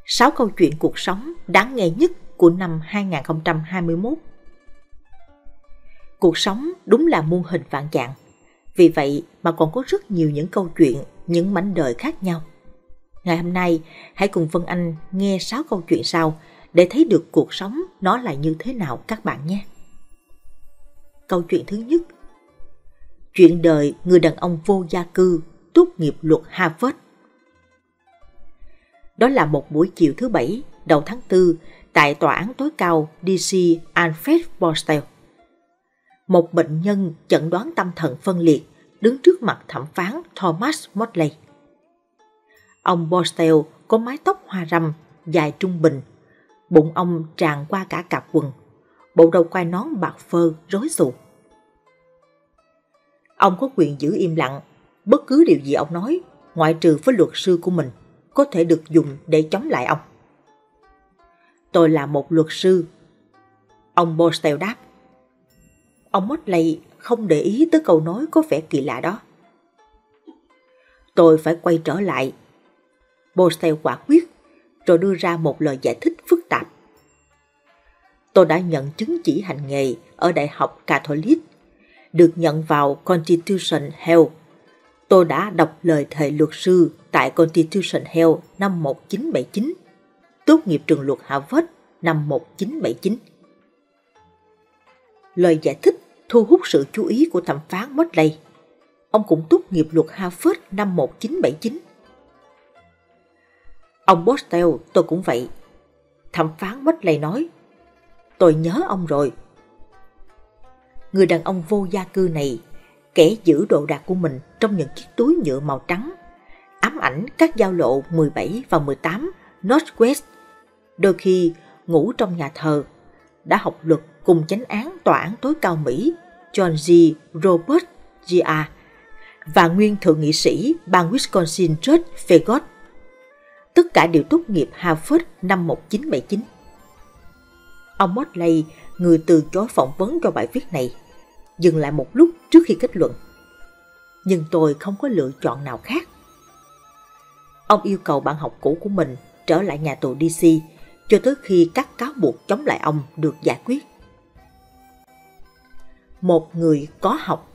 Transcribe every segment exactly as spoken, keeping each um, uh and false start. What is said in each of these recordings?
sáu câu chuyện cuộc sống đáng nghe nhất của năm hai không hai mốt. Cuộc sống đúng là muôn hình vạn trạng, vì vậy mà còn có rất nhiều những câu chuyện, những mảnh đời khác nhau. Ngày hôm nay, hãy cùng Vân Anh nghe sáu câu chuyện sau để thấy được cuộc sống nó là như thế nào các bạn nhé. Câu chuyện thứ nhất. Chuyện đời người đàn ông vô gia cư tốt nghiệp luật Harvard. Đó là một buổi chiều thứ Bảy đầu tháng tư tại Tòa án tối cao đê xê Alfred Borstel. Một bệnh nhân chẩn đoán tâm thần phân liệt đứng trước mặt thẩm phán Thomas Motley. Ông Borstel có mái tóc hoa râm, dài trung bình, bụng ông tràn qua cả cạp quần, bộ đầu quai nón bạc phơ rối xù. Ông có quyền giữ im lặng, bất cứ điều gì ông nói, ngoại trừ với luật sư của mình, có thể được dùng để chống lại ông. Tôi là một luật sư, ông Borstel đáp. Ông Motley không để ý tới câu nói có vẻ kỳ lạ đó. Tôi phải quay trở lại, Borstel quả quyết, rồi đưa ra một lời giải thích phức tạp. Tôi đã nhận chứng chỉ hành nghề ở Đại học Catholic, được nhận vào Constitution Hill. Tôi đã đọc lời thề luật sư tại Constitution Hill năm một nghìn chín trăm bảy mươi chín, tốt nghiệp trường luật Harvard năm một nghìn chín trăm bảy mươi chín. Lời giải thích thu hút sự chú ý của thẩm phán Motley. Ông cũng tốt nghiệp luật Harvard năm một nghìn chín trăm bảy mươi chín. Ông Borstel, tôi cũng vậy. Thẩm phán Motley nói. Tôi nhớ ông rồi. Người đàn ông vô gia cư này, kẻ giữ đồ đạc của mình trong những chiếc túi nhựa màu trắng, ám ảnh các giao lộ mười bảy và mười tám Northwest, đôi khi ngủ trong nhà thờ, đã học luật cùng chánh án tòa án tối cao Mỹ John G. Robert G R và nguyên thượng nghị sĩ bang Wisconsin George Fagot. Tất cả đều tốt nghiệp Harvard năm một nghìn chín trăm bảy mươi chín. Ông Motley, người từ chối phỏng vấn cho bài viết này, dừng lại một lúc trước khi kết luận. Nhưng tôi không có lựa chọn nào khác. Ông yêu cầu bạn học cũ của mình trở lại nhà tù đê xê cho tới khi các cáo buộc chống lại ông được giải quyết. Một người có học.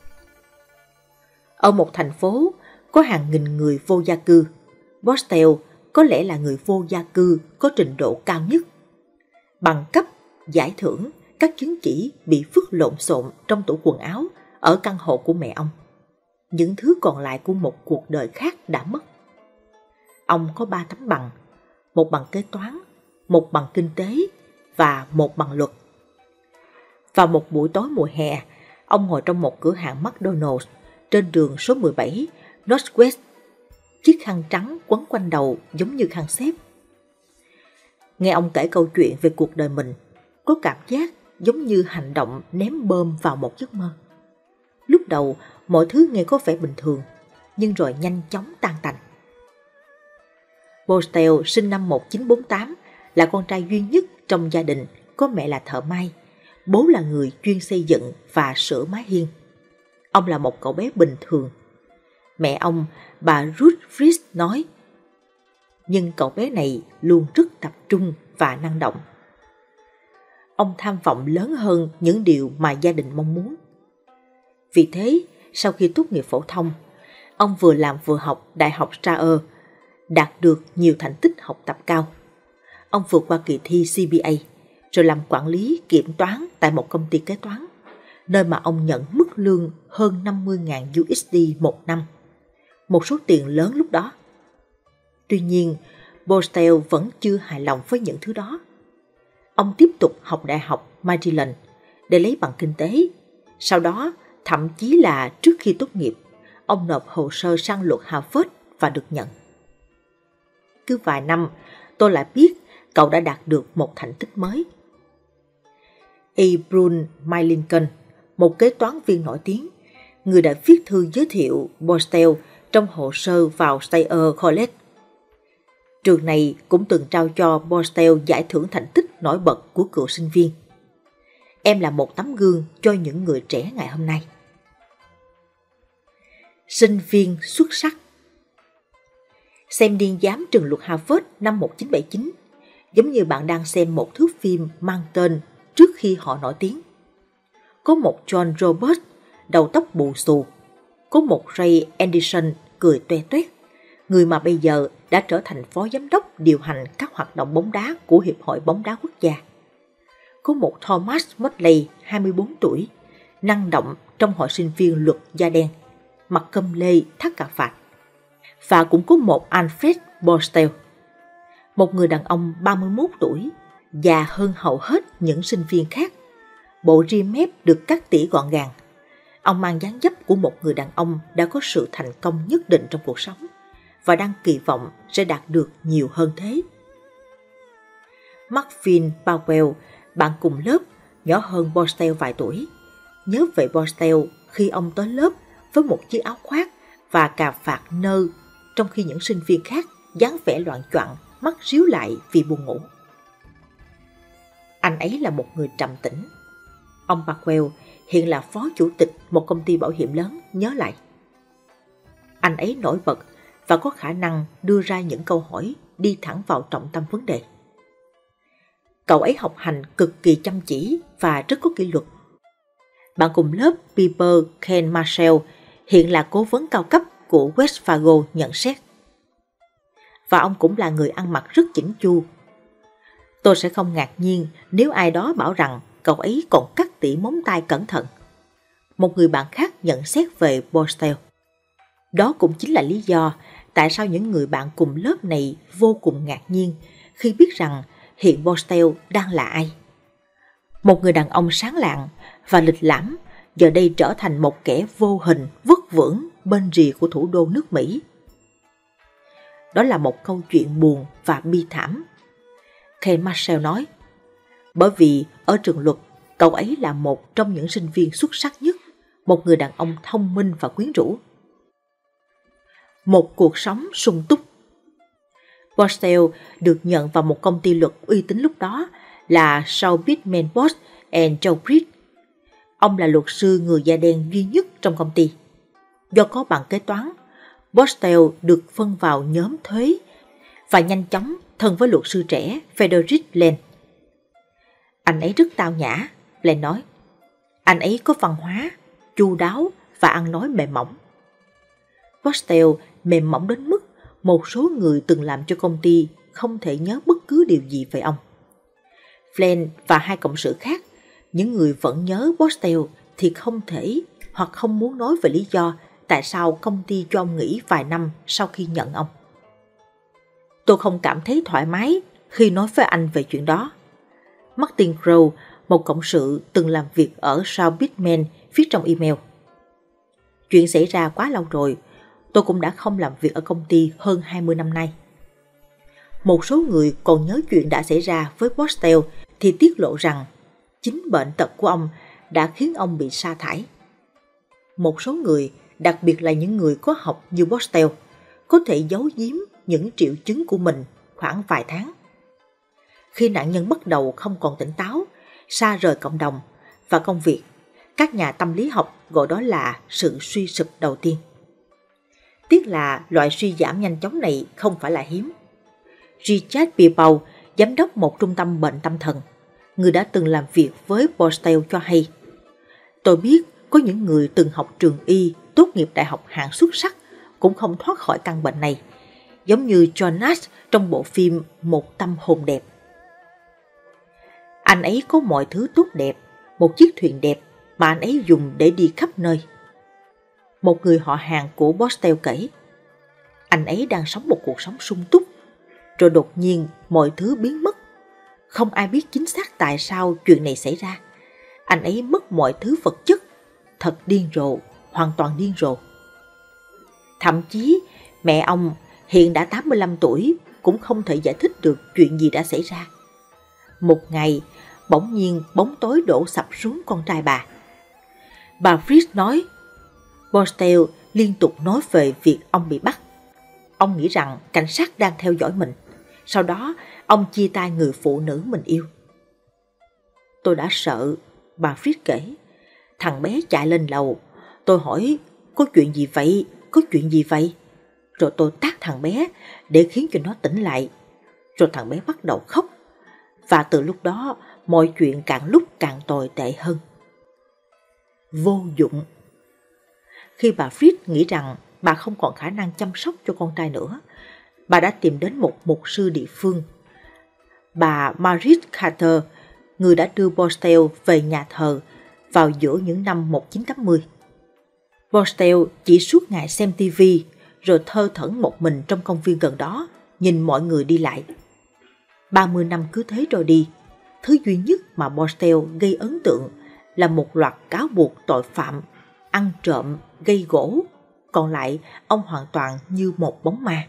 Ở một thành phố có hàng nghìn người vô gia cư, Borstel có lẽ là người vô gia cư có trình độ cao nhất. Bằng cấp, giải thưởng, các chứng chỉ bị vứt lộn xộn trong tủ quần áo ở căn hộ của mẹ ông. Những thứ còn lại của một cuộc đời khác đã mất. Ông có ba tấm bằng, một bằng kế toán, một bằng kinh tế và một bằng luật. Vào một buổi tối mùa hè, ông ngồi trong một cửa hàng McDonald's trên đường số mười bảy Northwest. Chiếc khăn trắng quấn quanh đầu giống như khăn xếp. Nghe ông kể câu chuyện về cuộc đời mình, có cảm giác giống như hành động ném bom vào một giấc mơ. Lúc đầu, mọi thứ nghe có vẻ bình thường, nhưng rồi nhanh chóng tan tành. Borstel sinh năm một nghìn chín trăm bốn mươi tám, là con trai duy nhất trong gia đình, có mẹ là thợ may, bố là người chuyên xây dựng và sửa mái hiên. Ông là một cậu bé bình thường. Mẹ ông, bà Ruth Fritz nói, nhưng cậu bé này luôn rất tập trung và năng động. Ông tham vọng lớn hơn những điều mà gia đình mong muốn. Vì thế, sau khi tốt nghiệp phổ thông, ông vừa làm vừa học Đại học Strayer, đạt được nhiều thành tích học tập cao. Ông vượt qua kỳ thi xê pê a, rồi làm quản lý kiểm toán tại một công ty kế toán, nơi mà ông nhận mức lương hơn năm mươi nghìn đô la một năm, một số tiền lớn lúc đó. Tuy nhiên, Borstel vẫn chưa hài lòng với những thứ đó. Ông tiếp tục học Đại học Maryland để lấy bằng kinh tế. Sau đó, thậm chí là trước khi tốt nghiệp, ông nộp hồ sơ sang luật Harvard và được nhận. Cứ vài năm, tôi lại biết cậu đã đạt được một thành tích mới. Abraham Lincoln, một kế toán viên nổi tiếng, người đã viết thư giới thiệu Borstel trong hồ sơ vào Thayer College. Trường này cũng từng trao cho Borstel giải thưởng thành tích nổi bật của cựu sinh viên. Em là một tấm gương cho những người trẻ ngày hôm nay. Sinh viên xuất sắc. Xem điên giám trường luật Harvard năm một nghìn chín trăm bảy mươi chín, giống như bạn đang xem một thước phim mang tên trước khi họ nổi tiếng. Có một John Roberts, đầu tóc bù xù. Có một Ray Anderson cười toe toét, người mà bây giờ đã trở thành phó giám đốc điều hành các hoạt động bóng đá của Hiệp hội bóng đá quốc gia. Có một Thomas Motley, hai mươi bốn tuổi, năng động trong hội sinh viên luật da đen, mặt câm lê thắt cà vạt. Và cũng có một Alfred Borstel, một người đàn ông ba mươi mốt tuổi, già hơn hầu hết những sinh viên khác. Bộ ria mép được cắt tỉa gọn gàng. Ông mang dáng dấp của một người đàn ông đã có sự thành công nhất định trong cuộc sống và đang kỳ vọng sẽ đạt được nhiều hơn thế. Marvin Powell, bạn cùng lớp, nhỏ hơn Borstel vài tuổi, nhớ về Borstel khi ông tới lớp với một chiếc áo khoác và cà vạt nơ, trong khi những sinh viên khác dáng vẻ loạng choạng, mắt ríu lại vì buồn ngủ. Anh ấy là một người trầm tĩnh. Ông Powell hiện là phó chủ tịch một công ty bảo hiểm lớn, nhớ lại. Anh ấy nổi bật và có khả năng đưa ra những câu hỏi đi thẳng vào trọng tâm vấn đề. Cậu ấy học hành cực kỳ chăm chỉ và rất có kỷ luật. Bạn cùng lớp Piper Ken Marshall hiện là cố vấn cao cấp của Wells Fargo nhận xét. Và ông cũng là người ăn mặc rất chỉnh chu. Tôi sẽ không ngạc nhiên nếu ai đó bảo rằng cậu ấy còn cắt tỉa móng tay cẩn thận. Một người bạn khác nhận xét về Borstel. Đó cũng chính là lý do tại sao những người bạn cùng lớp này vô cùng ngạc nhiên khi biết rằng hiện Borstel đang là ai. Một người đàn ông sáng lạng và lịch lãm giờ đây trở thành một kẻ vô hình vất vưởng bên rìa của thủ đô nước Mỹ. Đó là một câu chuyện buồn và bi thảm, Ken Marshall nói, bởi vì ở trường luật, cậu ấy là một trong những sinh viên xuất sắc nhất, một người đàn ông thông minh và quyến rũ. Một cuộc sống sung túc. Borstel được nhận vào một công ty luật uy tín lúc đó là Shaw Pittman Bose and Jowbridge. Ông là luật sư người da đen duy nhất trong công ty. Do có bằng kế toán, Borstel được phân vào nhóm thuế và nhanh chóng thân với luật sư trẻ Frederick Lane. Anh ấy rất tao nhã, Lane nói. Anh ấy có văn hóa, chu đáo và ăn nói mềm mỏng. Borstel mềm mỏng đến mức một số người từng làm cho công ty không thể nhớ bất cứ điều gì về ông. Flynn và hai cộng sự khác, những người vẫn nhớ Borstel thì không thể hoặc không muốn nói về lý do tại sao công ty cho ông nghỉ vài năm sau khi nhận ông. Tôi không cảm thấy thoải mái khi nói với anh về chuyện đó. Martin Crow, một cộng sự từng làm việc ở Shaw Pittman, viết trong email. Chuyện xảy ra quá lâu rồi, tôi cũng đã không làm việc ở công ty hơn hai mươi năm nay. Một số người còn nhớ chuyện đã xảy ra với Borstel thì tiết lộ rằng chính bệnh tật của ông đã khiến ông bị sa thải. Một số người, đặc biệt là những người có học như Borstel, có thể giấu giếm những triệu chứng của mình khoảng vài tháng. Khi nạn nhân bắt đầu không còn tỉnh táo, xa rời cộng đồng và công việc, các nhà tâm lý học gọi đó là sự suy sụp đầu tiên. Tiếc là loại suy giảm nhanh chóng này không phải là hiếm. Richard Pipau, giám đốc một trung tâm bệnh tâm thần, người đã từng làm việc với Borstel cho hay, tôi biết có những người từng học trường y, tốt nghiệp đại học hạng xuất sắc cũng không thoát khỏi căn bệnh này, giống như John Nash trong bộ phim Một tâm hồn đẹp. Anh ấy có mọi thứ tốt đẹp, một chiếc thuyền đẹp mà anh ấy dùng để đi khắp nơi. Một người họ hàng của Borstel kể, anh ấy đang sống một cuộc sống sung túc, rồi đột nhiên mọi thứ biến mất. Không ai biết chính xác tại sao chuyện này xảy ra. Anh ấy mất mọi thứ vật chất, thật điên rồ, hoàn toàn điên rồ. Thậm chí mẹ ông hiện đã tám mươi lăm tuổi cũng không thể giải thích được chuyện gì đã xảy ra. Một ngày, bỗng nhiên bóng tối đổ sập xuống con trai bà. Bà Fritz nói, Borstel liên tục nói về việc ông bị bắt. Ông nghĩ rằng cảnh sát đang theo dõi mình. Sau đó, ông chia tay người phụ nữ mình yêu. Tôi đã sợ, bà Fritz kể. Thằng bé chạy lên lầu. Tôi hỏi, có chuyện gì vậy? Có chuyện gì vậy? Rồi tôi tát thằng bé để khiến cho nó tỉnh lại. Rồi thằng bé bắt đầu khóc. Và từ lúc đó mọi chuyện càng lúc càng tồi tệ hơn. Vô dụng. Khi bà Fritz nghĩ rằng bà không còn khả năng chăm sóc cho con trai nữa, bà đã tìm đến một mục sư địa phương, bà Marit Carter, người đã đưa Borstel về nhà thờ vào giữa những năm một nghìn chín trăm tám mươi. Borstel chỉ suốt ngày xem tivi rồi thơ thẩn một mình trong công viên gần đó, nhìn mọi người đi lại. ba mươi năm cứ thế rồi đi, thứ duy nhất mà Borstel gây ấn tượng là một loạt cáo buộc tội phạm, ăn trộm, gây gổ. Còn lại, ông hoàn toàn như một bóng ma.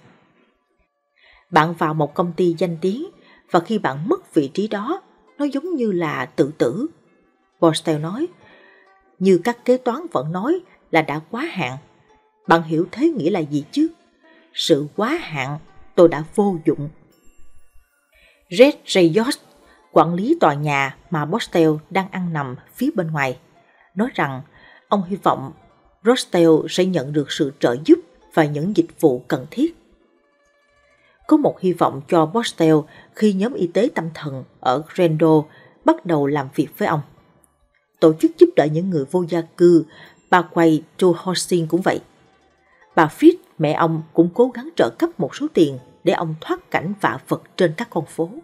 Bạn vào một công ty danh tiếng, và khi bạn mất vị trí đó, nó giống như là tự tử. Borstel nói, như các kế toán vẫn nói là đã quá hạn. Bạn hiểu thế nghĩa là gì chứ? Sự quá hạn, tôi đã vô dụng. Red Rayos, quản lý tòa nhà mà Borstel đang ăn nằm phía bên ngoài, nói rằng ông hy vọng Borstel sẽ nhận được sự trợ giúp và những dịch vụ cần thiết. Có một hy vọng cho Borstel khi nhóm y tế tâm thần ở Grendel bắt đầu làm việc với ông. Tổ chức giúp đỡ những người vô gia cư Parkway to Housing cũng vậy. Bà Fritz, mẹ ông, cũng cố gắng trợ cấp một số tiền để ông thoát cảnh vạ vật trên các con phố.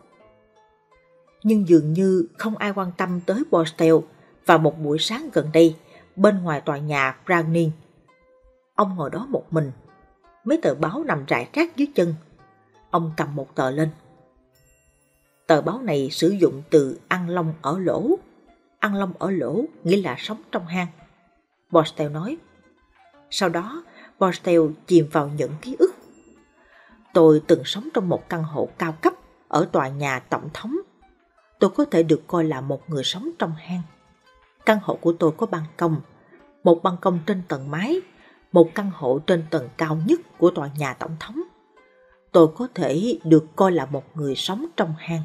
Nhưng dường như không ai quan tâm tới Borstel. Vào một buổi sáng gần đây, bên ngoài tòa nhà Browning, ông ngồi đó một mình, mấy tờ báo nằm rải rác dưới chân. Ông cầm một tờ lên. Tờ báo này sử dụng từ ăn lông ở lỗ. Ăn lông ở lỗ nghĩa là sống trong hang, Borstel nói. Sau đó, Borstel chìm vào những ký ức. Tôi từng sống trong một căn hộ cao cấp ở tòa nhà tổng thống. Tôi có thể được coi là một người sống trong hang. Căn hộ của tôi có ban công, một ban công trên tầng mái, một căn hộ trên tầng cao nhất của tòa nhà tổng thống. Tôi có thể được coi là một người sống trong hang.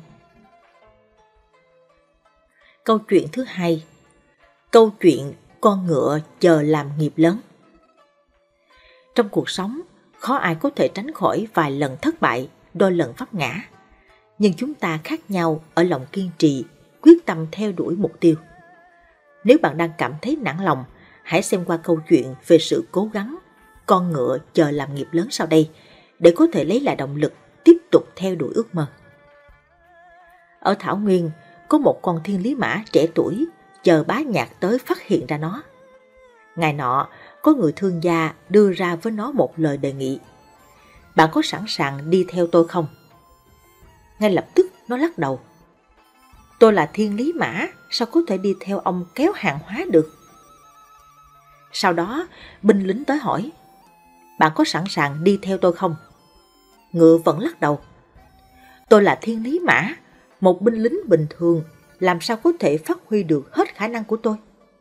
Câu chuyện thứ hai. Câu chuyện con ngựa chờ làm nghiệp lớn. Trong cuộc sống, khó ai có thể tránh khỏi vài lần thất bại, đôi lần vấp ngã. Nhưng chúng ta khác nhau ở lòng kiên trì, quyết tâm theo đuổi mục tiêu. Nếu bạn đang cảm thấy nản lòng, hãy xem qua câu chuyện về sự cố gắng con ngựa chờ làm nghiệp lớn sau đây, để có thể lấy lại động lực tiếp tục theo đuổi ước mơ. Ở Thảo Nguyên, có một con thiên lý mã trẻ tuổi chờ bá nhạc tới phát hiện ra nó. Ngày nọ, có người thương gia đưa ra với nó một lời đề nghị. Bạn có sẵn sàng đi theo tôi không? Ngay lập tức nó lắc đầu. Tôi là thiên lý mã, sao có thể đi theo ông kéo hàng hóa được? Sau đó, binh lính tới hỏi. Bạn có sẵn sàng đi theo tôi không? Ngựa vẫn lắc đầu. Tôi là thiên lý mã, một binh lính bình thường, làm sao có thể phát huy được hết khả năng của tôi?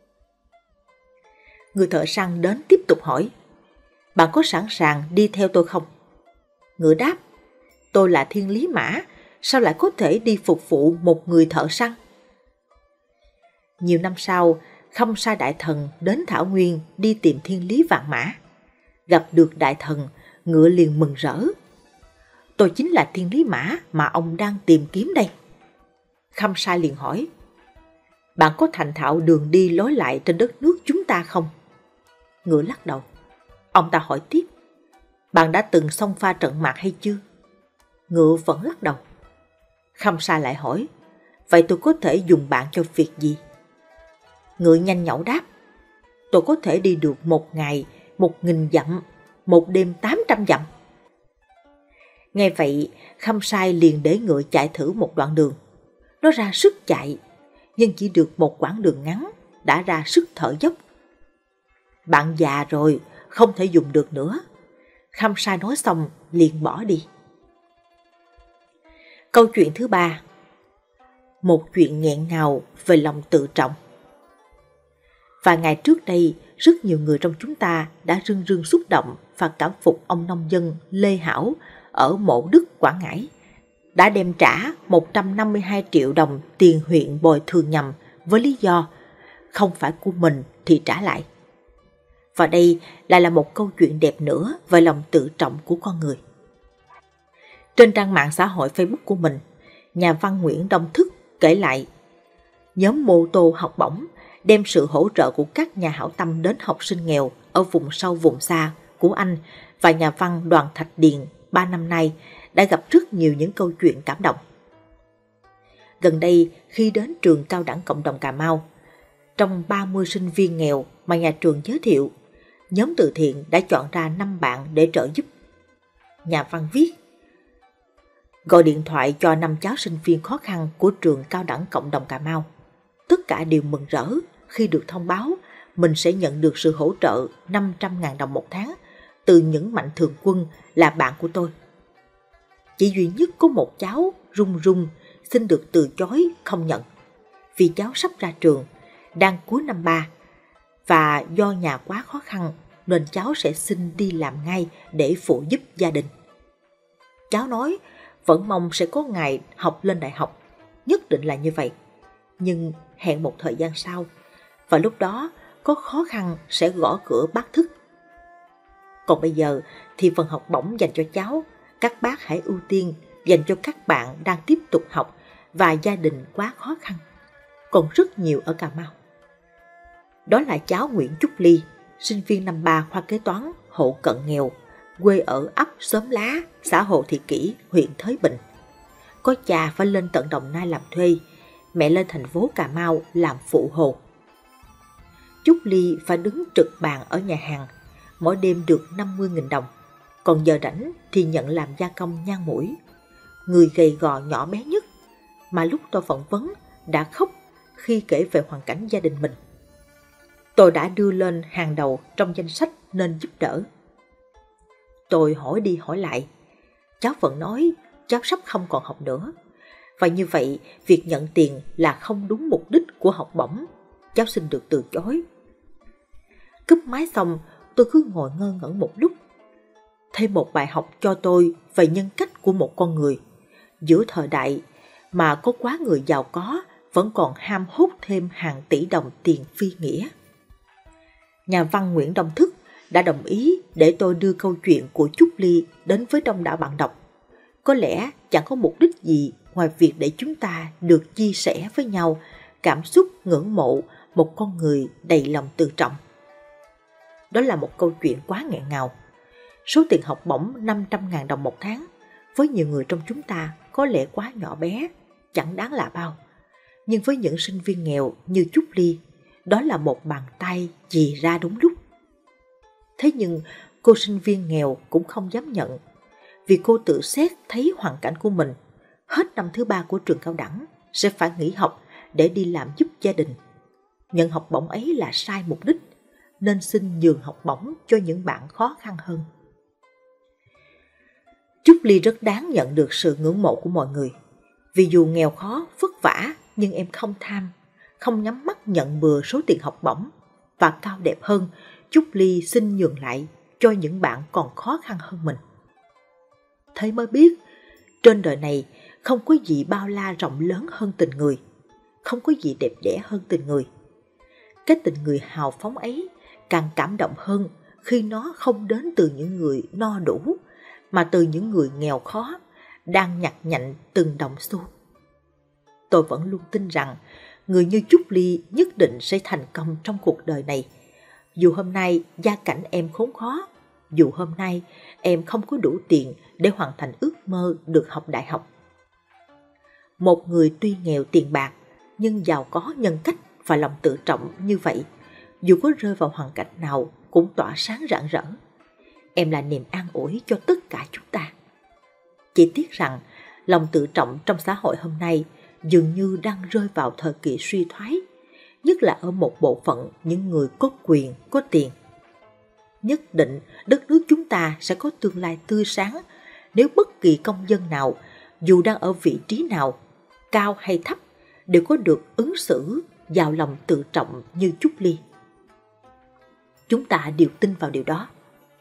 Người thợ săn đến tiếp tục hỏi. Bạn có sẵn sàng đi theo tôi không? Ngựa đáp. Tôi là thiên lý mã, sao lại có thể đi phục vụ một người thợ săn? Nhiều năm sau, Khâm Sai Đại Thần đến Thảo Nguyên đi tìm thiên lý vạn mã. Gặp được Đại Thần, ngựa liền mừng rỡ. Tôi chính là thiên lý mã mà ông đang tìm kiếm đây. Khâm Sai liền hỏi. Bạn có thành thạo đường đi lối lại trên đất nước chúng ta không? Ngựa lắc đầu. Ông ta hỏi tiếp. Bạn đã từng xông pha trận mạc hay chưa? Ngựa vẫn lắc đầu. Khâm Sai lại hỏi. Vậy tôi có thể dùng bạn cho việc gì? Ngựa nhanh nhảu đáp. Tôi có thể đi được một ngày, một nghìn dặm, một đêm tám trăm dặm. Nghe vậy, Khâm Sai liền để ngựa chạy thử một đoạn đường. Nó ra sức chạy, nhưng chỉ được một quãng đường ngắn, đã ra sức thở dốc. Bạn già rồi, không thể dùng được nữa. Khâm Sai nói xong, liền bỏ đi. Câu chuyện thứ ba. Một chuyện nghẹn ngào về lòng tự trọng. Vài ngày trước đây, rất nhiều người trong chúng ta đã rưng rưng xúc động và cảm phục ông nông dân Lê Hảo ở Mộ Đức, Quảng Ngãi, đã đem trả một trăm năm mươi hai triệu đồng tiền huyện bồi thường nhằm với lý do không phải của mình thì trả lại. Và đây lại là một câu chuyện đẹp nữa về lòng tự trọng của con người. Trên trang mạng xã hội Facebook của mình, nhà văn Nguyễn Đông Thức kể lại, nhóm mô tô học bổng đem sự hỗ trợ của các nhà hảo tâm đến học sinh nghèo ở vùng sâu vùng xa của anh và nhà văn Đoàn Thạch Điền ba năm nay đã gặp rất nhiều những câu chuyện cảm động. Gần đây, khi đến trường cao đẳng cộng đồng Cà Mau, trong ba mươi sinh viên nghèo mà nhà trường giới thiệu, nhóm từ thiện đã chọn ra năm bạn để trợ giúp. Nhà văn viết, gọi điện thoại cho năm cháu sinh viên khó khăn của trường cao đẳng cộng đồng Cà Mau. Tất cả đều mừng rỡ khi được thông báo mình sẽ nhận được sự hỗ trợ năm trăm nghìn đồng một tháng từ những mạnh thường quân là bạn của tôi. Chỉ duy nhất có một cháu run run xin được từ chối không nhận, vì cháu sắp ra trường, đang cuối năm ba, và do nhà quá khó khăn nên cháu sẽ xin đi làm ngay để phụ giúp gia đình. Cháu nói vẫn mong sẽ có ngày học lên đại học, nhất định là như vậy, nhưng hẹn một thời gian sau, và lúc đó có khó khăn sẽ gõ cửa bác thức. Còn bây giờ thì phần học bổng dành cho cháu, các bác hãy ưu tiên dành cho các bạn đang tiếp tục học và gia đình quá khó khăn, còn rất nhiều ở Cà Mau. Đó là cháu Nguyễn Trúc Ly, sinh viên năm ba khoa kế toán, hộ cận nghèo, quê ở ấp Xóm Lá, xã Hồ Thị Kỷ, huyện Thới Bình. Có cha phải lên tận Đồng Nai làm thuê, mẹ lên thành phố Cà Mau làm phụ hồ. Trúc Ly phải đứng trực bàn ở nhà hàng, mỗi đêm được năm mươi nghìn đồng, còn giờ rảnh thì nhận làm gia công nhang mũi. Người gầy gò nhỏ bé nhất, mà lúc tôi phỏng vấn đã khóc khi kể về hoàn cảnh gia đình mình. Tôi đã đưa lên hàng đầu trong danh sách nên giúp đỡ. Tôi hỏi đi hỏi lại, cháu vẫn nói cháu sắp không còn học nữa, và như vậy việc nhận tiền là không đúng mục đích của học bổng, cháu xin được từ chối. Cúp máy xong, tôi cứ ngồi ngơ ngẩn một lúc. Thêm một bài học cho tôi về nhân cách của một con người. Giữa thời đại mà có quá người giàu có vẫn còn ham hút thêm hàng tỷ đồng tiền phi nghĩa. Nhà văn Nguyễn Đông Thức đã đồng ý để tôi đưa câu chuyện của Trúc Ly đến với đông đảo bạn đọc. Có lẽ chẳng có mục đích gì ngoài việc để chúng ta được chia sẻ với nhau cảm xúc ngưỡng mộ một con người đầy lòng tự trọng. Đó là một câu chuyện quá nghẹn ngào. Số tiền học bổng năm trăm nghìn đồng một tháng với nhiều người trong chúng ta có lẽ quá nhỏ bé, chẳng đáng là bao. Nhưng với những sinh viên nghèo như Trúc Ly, đó là một bàn tay chì ra đúng lúc. Thế nhưng cô sinh viên nghèo cũng không dám nhận, vì cô tự xét thấy hoàn cảnh của mình hết năm thứ ba của trường cao đẳng sẽ phải nghỉ học để đi làm giúp gia đình. Nhận học bổng ấy là sai mục đích, nên xin nhường học bổng cho những bạn khó khăn hơn. Trúc Ly rất đáng nhận được sự ngưỡng mộ của mọi người, vì dù nghèo khó, vất vả nhưng em không tham, không nhắm mắt nhận bừa số tiền học bổng, và cao đẹp hơn, Trúc Ly xin nhường lại cho những bạn còn khó khăn hơn mình. Thế mới biết, trên đời này không có gì bao la rộng lớn hơn tình người, không có gì đẹp đẽ hơn tình người. Cái tình người hào phóng ấy càng cảm động hơn khi nó không đến từ những người no đủ, mà từ những người nghèo khó, đang nhặt nhạnh từng đồng xu. Tôi vẫn luôn tin rằng người như Trúc Ly nhất định sẽ thành công trong cuộc đời này. Dù hôm nay gia cảnh em khốn khó, dù hôm nay em không có đủ tiền để hoàn thành ước mơ được học đại học. Một người tuy nghèo tiền bạc, nhưng giàu có nhân cách và lòng tự trọng như vậy, dù có rơi vào hoàn cảnh nào cũng tỏa sáng rạng rỡ. Em là niềm an ủi cho tất cả chúng ta. Chỉ tiếc rằng lòng tự trọng trong xã hội hôm nay dường như đang rơi vào thời kỳ suy thoái, nhất là ở một bộ phận những người có quyền, có tiền. Nhất định đất nước chúng ta sẽ có tương lai tươi sáng nếu bất kỳ công dân nào, dù đang ở vị trí nào, cao hay thấp, đều có được ứng xử giàu lòng tự trọng như Trúc Ly. Chúng ta đều tin vào điều đó.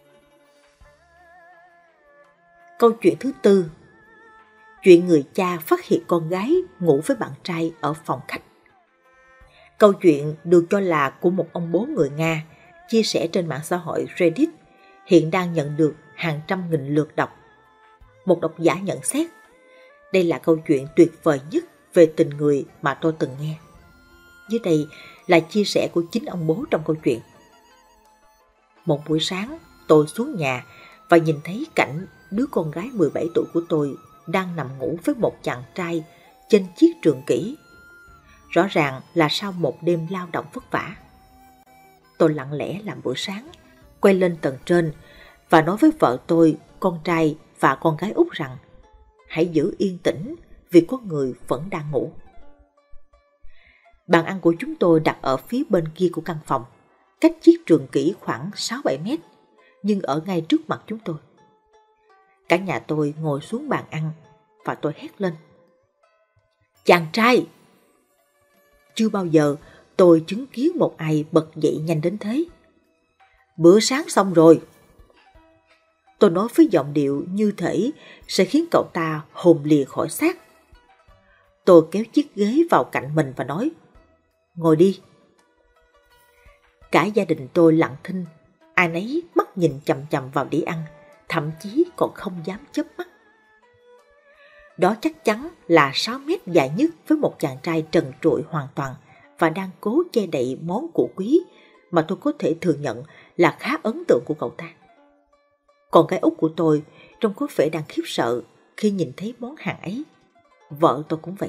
Câu chuyện thứ tư. Chuyện người cha phát hiện con gái ngủ với bạn trai ở phòng khách. Câu chuyện được cho là của một ông bố người Nga, chia sẻ trên mạng xã hội Reddit hiện đang nhận được hàng trăm nghìn lượt đọc. Một độc giả nhận xét, đây là câu chuyện tuyệt vời nhất về tình người mà tôi từng nghe. Dưới đây là chia sẻ của chính ông bố trong câu chuyện. Một buổi sáng, tôi xuống nhà và nhìn thấy cảnh đứa con gái mười bảy tuổi của tôi đang nằm ngủ với một chàng trai trên chiếc trường kỷ. Rõ ràng là sau một đêm lao động vất vả. Tôi lặng lẽ làm bữa sáng, quay lên tầng trên và nói với vợ tôi, con trai và con gái út rằng hãy giữ yên tĩnh vì có người vẫn đang ngủ. Bàn ăn của chúng tôi đặt ở phía bên kia của căn phòng, cách chiếc trường kỷ khoảng sáu bảy mét, nhưng ở ngay trước mặt chúng tôi. Cả nhà tôi ngồi xuống bàn ăn và tôi hét lên. Chàng trai! Chưa bao giờ tôi chứng kiến một ai bật dậy nhanh đến thế. Bữa sáng xong rồi. Tôi nói với giọng điệu như thể sẽ khiến cậu ta hồn lìa khỏi xác. Tôi kéo chiếc ghế vào cạnh mình và nói, ngồi đi. Cả gia đình tôi lặng thinh, ai nấy mắt nhìn chằm chằm vào đĩa ăn, thậm chí còn không dám chớp mắt. Đó chắc chắn là sáu mét dài nhất với một chàng trai trần trụi hoàn toàn và đang cố che đậy món của quý mà tôi có thể thừa nhận là khá ấn tượng của cậu ta. Còn cái út của tôi trông có vẻ đang khiếp sợ khi nhìn thấy món hàng ấy. Vợ tôi cũng vậy.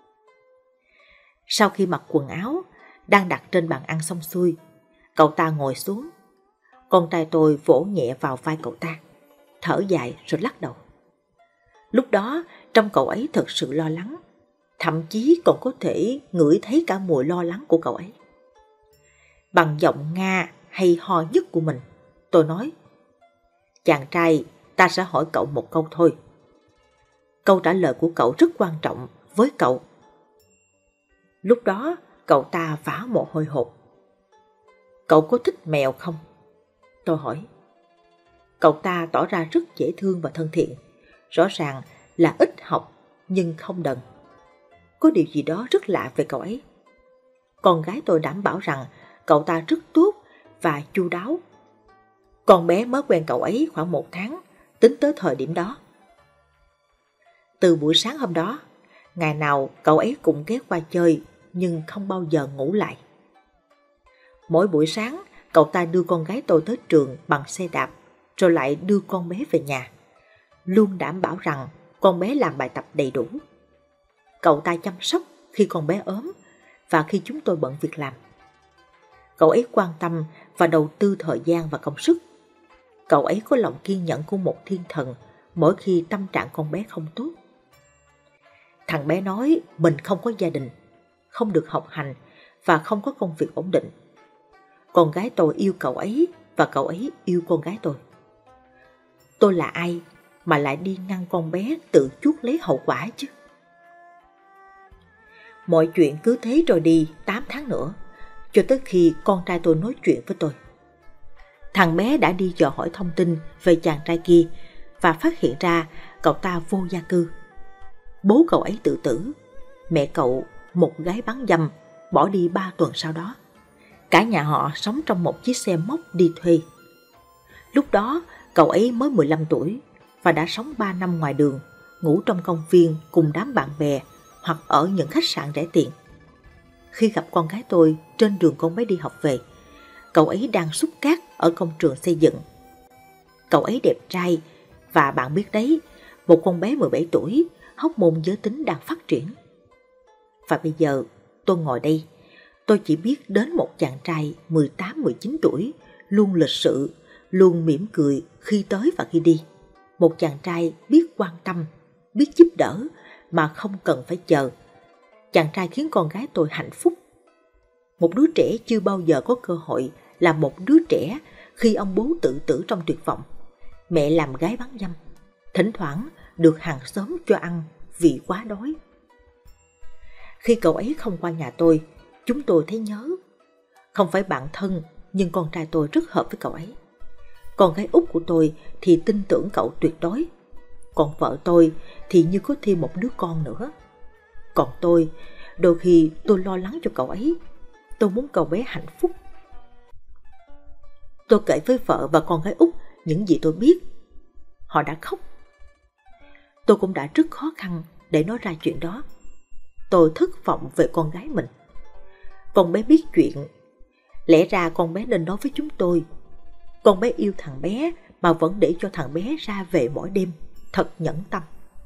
Sau khi mặc quần áo, đang đặt trên bàn ăn xong xuôi, cậu ta ngồi xuống. Con trai tôi vỗ nhẹ vào vai cậu ta, thở dài rồi lắc đầu. Lúc đó, trông cậu ấy thật sự lo lắng, thậm chí còn có thể ngửi thấy cả mùi lo lắng của cậu ấy. Bằng giọng Nga hay ho nhất của mình, tôi nói, chàng trai, ta sẽ hỏi cậu một câu thôi. Câu trả lời của cậu rất quan trọng với cậu. Lúc đó, cậu ta vã mồ hôi hột. Cậu có thích mèo không? Tôi hỏi. Cậu ta tỏ ra rất dễ thương và thân thiện, rõ ràng là ít học nhưng không đần. Có điều gì đó rất lạ về cậu ấy. Con gái tôi đảm bảo rằng cậu ta rất tốt và chu đáo. Con bé mới quen cậu ấy khoảng một tháng, tính tới thời điểm đó. Từ buổi sáng hôm đó, ngày nào cậu ấy cũng ghé qua chơi nhưng không bao giờ ngủ lại. Mỗi buổi sáng, cậu ta đưa con gái tôi tới trường bằng xe đạp, rồi lại đưa con bé về nhà. Luôn đảm bảo rằng con bé làm bài tập đầy đủ. Cậu ta chăm sóc khi con bé ốm và khi chúng tôi bận việc làm. Cậu ấy quan tâm và đầu tư thời gian và công sức. Cậu ấy có lòng kiên nhẫn của một thiên thần mỗi khi tâm trạng con bé không tốt. Thằng bé nói mình không có gia đình, không được học hành và không có công việc ổn định. Con gái tôi yêu cậu ấy và cậu ấy yêu con gái tôi. Tôi là ai mà lại đi ngăn con bé tự chuốc lấy hậu quả chứ? Mọi chuyện cứ thế rồi đi tám tháng nữa, cho tới khi con trai tôi nói chuyện với tôi. Thằng bé đã đi dò hỏi thông tin về chàng trai kia và phát hiện ra cậu ta vô gia cư. Bố cậu ấy tự tử, mẹ cậu, một gái bán dâm, bỏ đi ba tuần sau đó. Cả nhà họ sống trong một chiếc xe móc đi thuê. Lúc đó cậu ấy mới mười lăm tuổi và đã sống ba năm ngoài đường, ngủ trong công viên cùng đám bạn bè hoặc ở những khách sạn rẻ tiền. Khi gặp con gái tôi trên đường con bé đi học về, cậu ấy đang xúc cát ở công trường xây dựng. Cậu ấy đẹp trai và bạn biết đấy, một con bé mười bảy tuổi, hóc môn giới tính đang phát triển. Và bây giờ tôi ngồi đây, tôi chỉ biết đến một chàng trai mười tám mười chín tuổi, luôn lịch sự, luôn mỉm cười khi tới và khi đi. Một chàng trai biết quan tâm, biết giúp đỡ mà không cần phải chờ. Chàng trai khiến con gái tôi hạnh phúc. Một đứa trẻ chưa bao giờ có cơ hội là một đứa trẻ khi ông bố tự tử trong tuyệt vọng. Mẹ làm gái bán dâm, thỉnh thoảng được hàng xóm cho ăn vì quá đói. Khi cậu ấy không qua nhà tôi, chúng tôi thấy nhớ. Không phải bạn thân, nhưng con trai tôi rất hợp với cậu ấy. Con gái út của tôi thì tin tưởng cậu tuyệt đối. Còn vợ tôi thì như có thêm một đứa con nữa. Còn tôi, đôi khi tôi lo lắng cho cậu ấy. Tôi muốn cậu bé hạnh phúc. Tôi kể với vợ và con gái út những gì tôi biết. Họ đã khóc. Tôi cũng đã rất khó khăn để nói ra chuyện đó. Tôi thất vọng về con gái mình. Con bé biết chuyện. Lẽ ra con bé nên nói với chúng tôi. Con bé yêu thằng bé mà vẫn để cho thằng bé ra về mỗi đêm. Thật nhẫn tâm.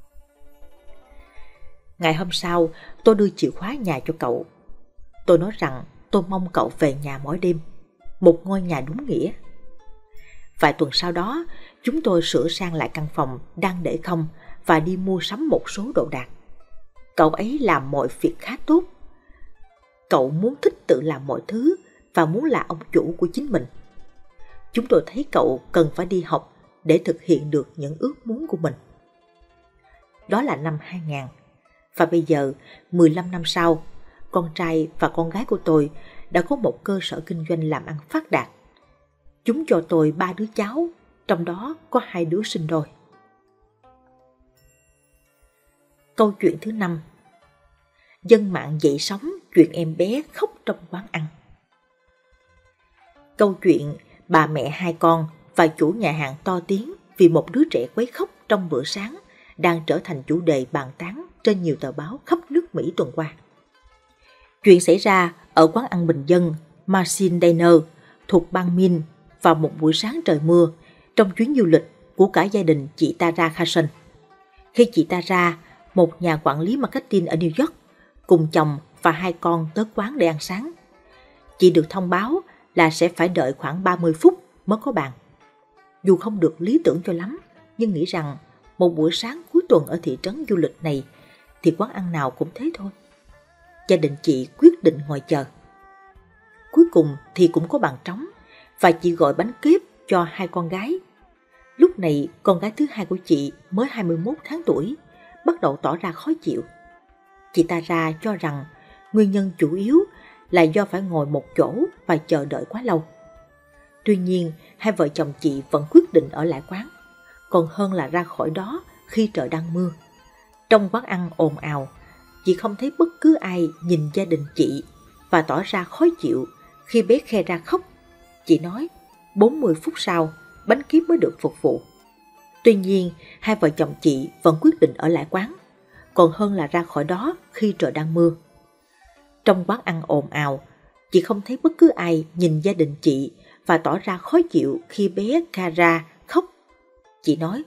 Ngày hôm sau, tôi đưa chìa khóa nhà cho cậu. Tôi nói rằng tôi mong cậu về nhà mỗi đêm. Một ngôi nhà đúng nghĩa. Vài tuần sau đó, chúng tôi sửa sang lại căn phòng đang để không và đi mua sắm một số đồ đạc. Cậu ấy làm mọi việc khá tốt. Cậu muốn thích tự làm mọi thứ và muốn là ông chủ của chính mình. Chúng tôi thấy cậu cần phải đi học để thực hiện được những ước muốn của mình. Đó là năm hai nghìn. Và bây giờ, mười lăm năm sau, con trai và con gái của tôi đã có một cơ sở kinh doanh làm ăn phát đạt. Chúng cho tôi ba đứa cháu, trong đó có hai đứa sinh đôi. Câu chuyện thứ năm. Dân mạng dậy sóng chuyện em bé khóc trong quán ăn. Câu chuyện bà mẹ hai con và chủ nhà hàng to tiếng vì một đứa trẻ quấy khóc trong bữa sáng đang trở thành chủ đề bàn tán trên nhiều tờ báo khắp nước Mỹ tuần qua. Chuyện xảy ra ở quán ăn bình dân Machine Diner thuộc bang Maine vào một buổi sáng trời mưa trong chuyến du lịch của cả gia đình chị Tara Carson. Khi chị Tara, một nhà quản lý marketing ở New York, cùng chồng và hai con tới quán để ăn sáng, chị được thông báo là sẽ phải đợi khoảng ba mươi phút mới có bàn. Dù không được lý tưởng cho lắm, nhưng nghĩ rằng một buổi sáng cuối tuần ở thị trấn du lịch này thì quán ăn nào cũng thế thôi. Gia đình chị quyết định ngồi chờ. Cuối cùng thì cũng có bàn trống và chị gọi bánh kếp cho hai con gái. Lúc này con gái thứ hai của chị mới hai mươi mốt tháng tuổi, bắt đầu tỏ ra khó chịu. Chị Tara cho rằng nguyên nhân chủ yếu là do phải ngồi một chỗ và chờ đợi quá lâu. Tuy nhiên, hai vợ chồng chị vẫn quyết định ở lại quán, còn hơn là ra khỏi đó khi trời đang mưa. Trong quán ăn ồn ào, chị không thấy bất cứ ai nhìn gia đình chị và tỏ ra khó chịu khi bé khe ra khóc. Chị nói bốn mươi phút sau, bánh kếp mới được phục vụ. Tuy nhiên, hai vợ chồng chị vẫn quyết định ở lại quán, còn hơn là ra khỏi đó khi trời đang mưa. Trong quán ăn ồn ào, chị không thấy bất cứ ai nhìn gia đình chị và tỏ ra khó chịu khi bé Kara khóc. Chị nói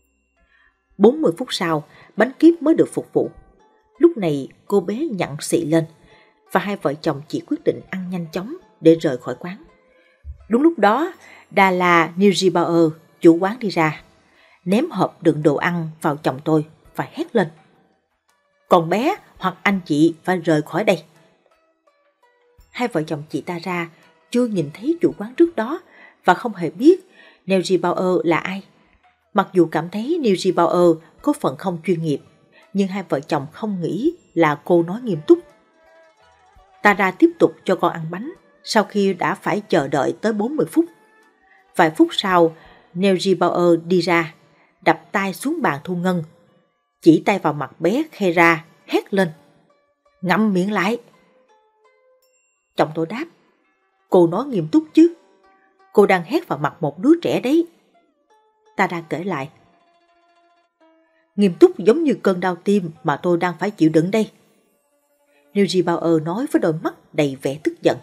bốn mươi phút sau, bánh kếp mới được phục vụ. Lúc này cô bé nhặn xị lên và hai vợ chồng chị quyết định ăn nhanh chóng để rời khỏi quán. Đúng lúc đó, Dala Newsbauer, chủ quán đi ra, ném hộp đựng đồ ăn vào chồng tôi và hét lên: "Con bé hoặc anh chị phải rời khỏi đây." Hai vợ chồng chị Tara chưa nhìn thấy chủ quán trước đó và không hề biết Newsbauer là ai. Mặc dù cảm thấy Newsbauer có phần không chuyên nghiệp, nhưng hai vợ chồng không nghĩ là cô nói nghiêm túc. Tara tiếp tục cho con ăn bánh sau khi đã phải chờ đợi tới bốn mươi phút. Vài phút sau, Newsbauer đi ra, đập tay xuống bàn thu ngân, chỉ tay vào mặt bé Kera, hét lên: "Ngậm miệng lại!" Chồng tôi đáp: "Cô nói nghiêm túc chứ, cô đang hét vào mặt một đứa trẻ đấy." Tara kể lại: "Nghiêm túc giống như cơn đau tim mà tôi đang phải chịu đựng đây." Newsbauer nói với đôi mắt đầy vẻ tức giận.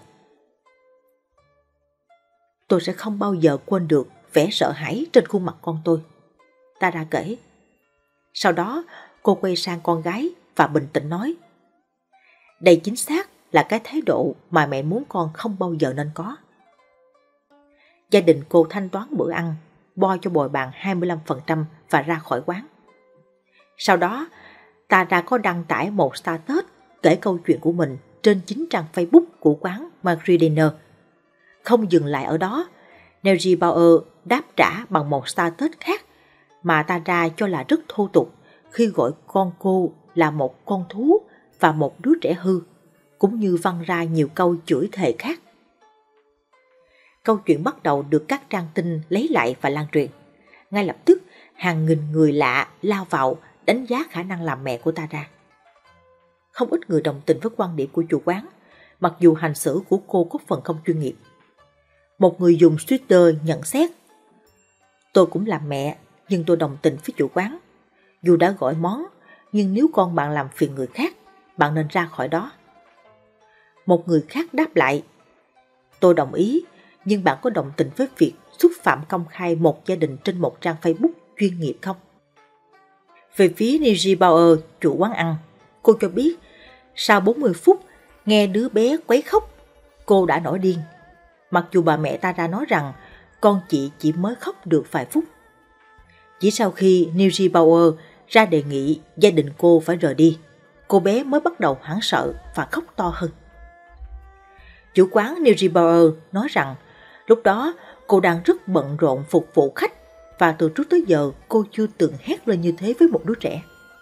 Tôi sẽ không bao giờ quên được vẻ sợ hãi trên khuôn mặt con tôi, Tara kể. Sau đó, cô quay sang con gái và bình tĩnh nói: "Đây chính xác là cái thái độ mà mẹ muốn con không bao giờ nên có." Gia đình cô thanh toán bữa ăn, bo cho bồi bàn hai mươi lăm phần trăm và ra khỏi quán. Sau đó, Tara có đăng tải một status kể câu chuyện của mình trên chính trang Facebook của quán Machine Diner. Không dừng lại ở đó, Newsbauer đáp trả bằng một status khác mà Tara cho là rất thô tục khi gọi con cô là một con thú và một đứa trẻ hư, cũng như văng ra nhiều câu chửi thề khác. Câu chuyện bắt đầu được các trang tin lấy lại và lan truyền. Ngay lập tức, hàng nghìn người lạ lao vào đánh giá khả năng làm mẹ của Tara. Không ít người đồng tình với quan điểm của chủ quán, mặc dù hành xử của cô có phần không chuyên nghiệp. Một người dùng Twitter nhận xét: tôi cũng làm mẹ, nhưng tôi đồng tình với chủ quán. Dù đã gọi món, nhưng nếu con bạn làm phiền người khác, bạn nên ra khỏi đó. Một người khác đáp lại: tôi đồng ý, nhưng bạn có đồng tình với việc xúc phạm công khai một gia đình trên một trang Facebook chuyên nghiệp không? Về phía Niji Bauer, chủ quán ăn, cô cho biết sau bốn mươi phút nghe đứa bé quấy khóc, cô đã nổi điên. Mặc dù bà mẹ Tara nói rằng con chị chỉ mới khóc được vài phút. Chỉ sau khi Niji Bauer ra đề nghị gia đình cô phải rời đi, cô bé mới bắt đầu hoảng sợ và khóc to hơn. Chủ quán Niji Bauer nói rằng lúc đó cô đang rất bận rộn phục vụ khách và từ trước tới giờ cô chưa từng hét lên như thế với một đứa trẻ.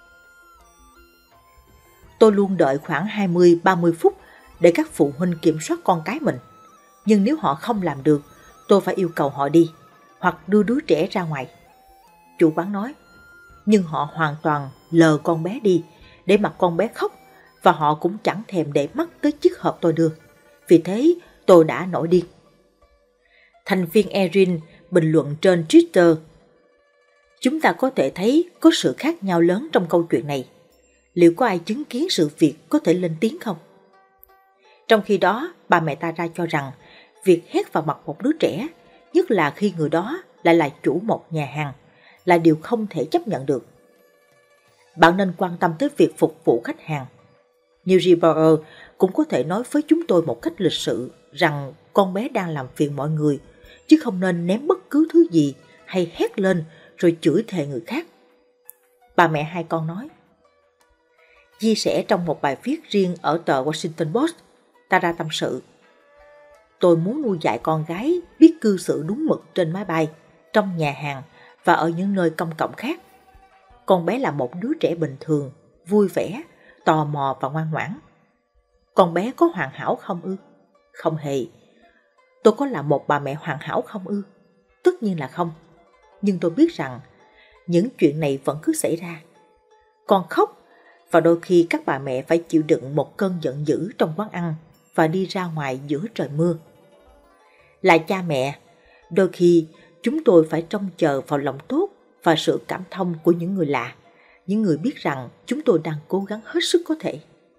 Tôi luôn đợi khoảng hai mươi đến ba mươi phút để các phụ huynh kiểm soát con cái mình. Nhưng nếu họ không làm được, tôi phải yêu cầu họ đi hoặc đưa đứa trẻ ra ngoài. Chủ quán nói, nhưng họ hoàn toàn lờ con bé đi để mặc con bé khóc và họ cũng chẳng thèm để mắt tới chiếc hộp tôi đưa. Vì thế tôi đã nổi điên. Thành viên Erin bình luận trên Twitter: chúng ta có thể thấy có sự khác nhau lớn trong câu chuyện này. Liệu có ai chứng kiến sự việc có thể lên tiếng không? Trong khi đó, bà mẹ Tara cho rằng việc hét vào mặt một đứa trẻ, nhất là khi người đó lại là chủ một nhà hàng, là điều không thể chấp nhận được. Bạn nên quan tâm tới việc phục vụ khách hàng. Niji Bauer cũng có thể nói với chúng tôi một cách lịch sự rằng con bé đang làm phiền mọi người, chứ không nên ném bất cứ thứ gì hay hét lên rồi chửi thề người khác. Bà mẹ hai con nói. Chia sẻ trong một bài viết riêng ở tờ Washington Post, Tara tâm sự: tôi muốn nuôi dạy con gái biết cư xử đúng mực trên máy bay, trong nhà hàng và ở những nơi công cộng khác. Con bé là một đứa trẻ bình thường, vui vẻ, tò mò và ngoan ngoãn. Con bé có hoàn hảo không ư? Không hề. Tôi có là một bà mẹ hoàn hảo không ư? Tất nhiên là không. Nhưng tôi biết rằng những chuyện này vẫn cứ xảy ra. Con khóc và đôi khi các bà mẹ phải chịu đựng một cơn giận dữ trong quán ăn và đi ra ngoài giữa trời mưa. Là cha mẹ, đôi khi chúng tôi phải trông chờ vào lòng tốt và sự cảm thông của những người lạ, những người biết rằng chúng tôi đang cố gắng hết sức có thể.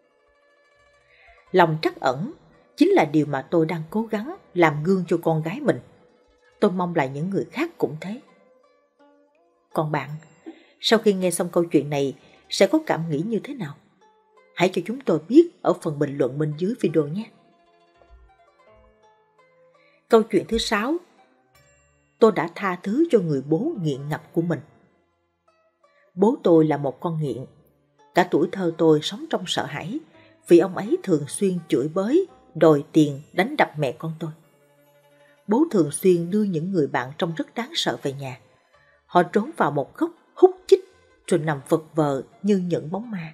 Lòng trắc ẩn chính là điều mà tôi đang cố gắng làm gương cho con gái mình. Tôi mong là những người khác cũng thế. Còn bạn, sau khi nghe xong câu chuyện này, sẽ có cảm nghĩ như thế nào? Hãy cho chúng tôi biết ở phần bình luận bên dưới video nhé. Câu chuyện thứ sáu. Tôi đã tha thứ cho người bố nghiện ngập của mình. Bố tôi là một con nghiện. Cả tuổi thơ tôi sống trong sợ hãi vì ông ấy thường xuyên chửi bới, đòi tiền, đánh đập mẹ con tôi. Bố thường xuyên đưa những người bạn trông rất đáng sợ về nhà. Họ trốn vào một góc hút chích rồi nằm vật vờ như những bóng ma.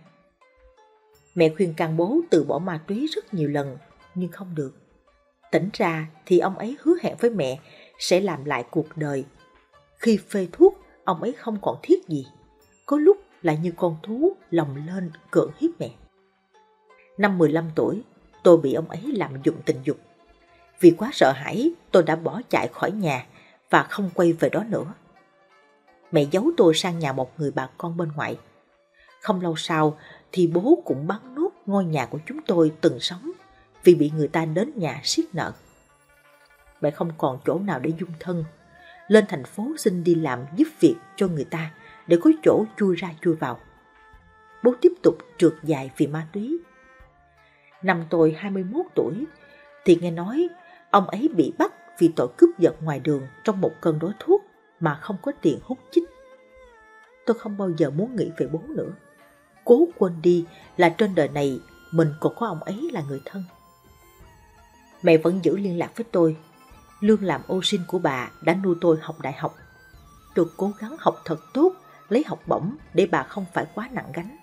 Mẹ khuyên can bố từ bỏ ma túy rất nhiều lần nhưng không được. Tỉnh ra thì ông ấy hứa hẹn với mẹ sẽ làm lại cuộc đời. Khi phê thuốc, ông ấy không còn thiết gì. Có lúc là như con thú lồng lên cưỡng hiếp mẹ. Năm mười lăm tuổi, tôi bị ông ấy lạm dụng tình dục. Vì quá sợ hãi, tôi đã bỏ chạy khỏi nhà và không quay về đó nữa. Mẹ giấu tôi sang nhà một người bà con bên ngoại. Không lâu sau thì bố cũng bắn nốt ngôi nhà của chúng tôi từng sống vì bị người ta đến nhà siết nợ. Mẹ không còn chỗ nào để dung thân, lên thành phố xin đi làm giúp việc cho người ta để có chỗ chui ra chui vào. Bố tiếp tục trượt dài vì ma túy. Năm tôi hai mươi mốt tuổi thì nghe nói ông ấy bị bắt vì tội cướp giật ngoài đường trong một cơn đói thuốc mà không có tiền hút chích. Tôi không bao giờ muốn nghĩ về bố nữa. Cố quên đi là trên đời này mình còn có ông ấy là người thân. Mẹ vẫn giữ liên lạc với tôi. Lương làm ô sin của bà đã nuôi tôi học đại học. Tôi cố gắng học thật tốt, lấy học bổng để bà không phải quá nặng gánh.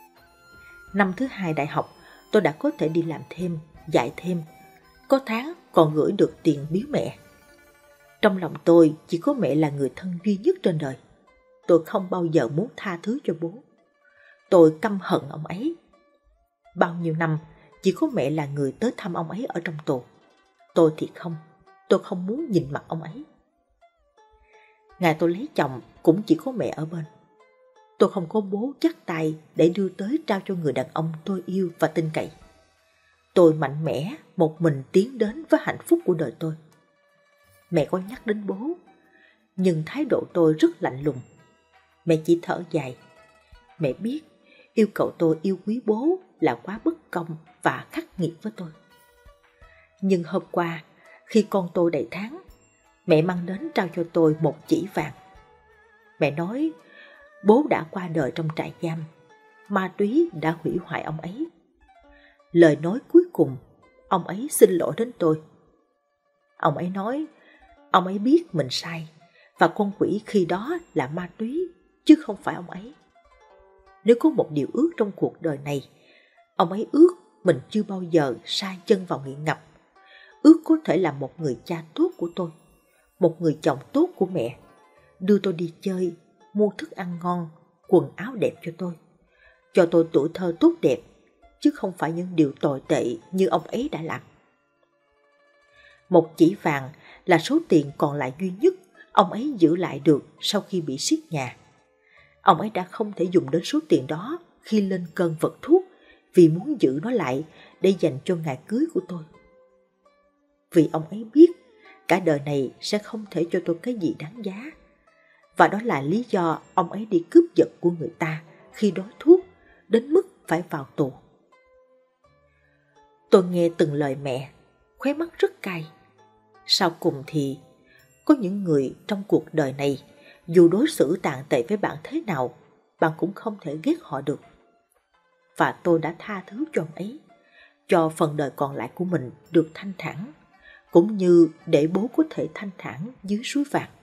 Năm thứ hai đại học, tôi đã có thể đi làm thêm, dạy thêm. Có tháng còn gửi được tiền biếu mẹ. Trong lòng tôi chỉ có mẹ là người thân duy nhất trên đời. Tôi không bao giờ muốn tha thứ cho bố. Tôi căm hận ông ấy. Bao nhiêu năm, chỉ có mẹ là người tới thăm ông ấy ở trong tù. Tôi thì không. tôi không muốn nhìn mặt ông ấy. Ngày tôi lấy chồng cũng chỉ có mẹ ở bên. Tôi không có bố dắt tay để đưa tới trao cho người đàn ông tôi yêu và tin cậy. Tôi mạnh mẽ một mình tiến đến với hạnh phúc của đời tôi. Mẹ có nhắc đến bố, nhưng thái độ tôi rất lạnh lùng. Mẹ chỉ thở dài. Mẹ biết yêu cầu tôi yêu quý bố là quá bất công và khắc nghiệt với tôi. Nhưng hôm qua, khi con tôi đầy tháng, mẹ mang đến trao cho tôi một chỉ vàng. Mẹ nói bố đã qua đời trong trại giam, ma túy đã hủy hoại ông ấy. Lời nói cuối cùng, ông ấy xin lỗi đến tôi. Ông ấy nói ông ấy biết mình sai và con quỷ khi đó là ma túy chứ không phải ông ấy. Nếu có một điều ước trong cuộc đời này, ông ấy ước mình chưa bao giờ sa chân vào nghiện ngập. Ước có thể là một người cha tốt của tôi, một người chồng tốt của mẹ, đưa tôi đi chơi, mua thức ăn ngon, quần áo đẹp cho tôi, cho tôi tuổi thơ tốt đẹp, chứ không phải những điều tồi tệ như ông ấy đã làm. Một chỉ vàng là số tiền còn lại duy nhất ông ấy giữ lại được sau khi bị siết nhà. Ông ấy đã không thể dùng đến số tiền đó khi lên cơn vật thuốc vì muốn giữ nó lại để dành cho ngày cưới của tôi. Vì ông ấy biết cả đời này sẽ không thể cho tôi cái gì đáng giá. Và đó là lý do ông ấy đi cướp giật của người ta khi đói thuốc đến mức phải vào tù. Tôi nghe từng lời mẹ, khóe mắt rất cay. Sau cùng thì có những người trong cuộc đời này, dù đối xử tàn tệ với bạn thế nào, bạn cũng không thể ghét họ được. Và tôi đã tha thứ cho ông ấy, cho phần đời còn lại của mình được thanh thản, cũng như để bố có thể thanh thản dưới suối vàng.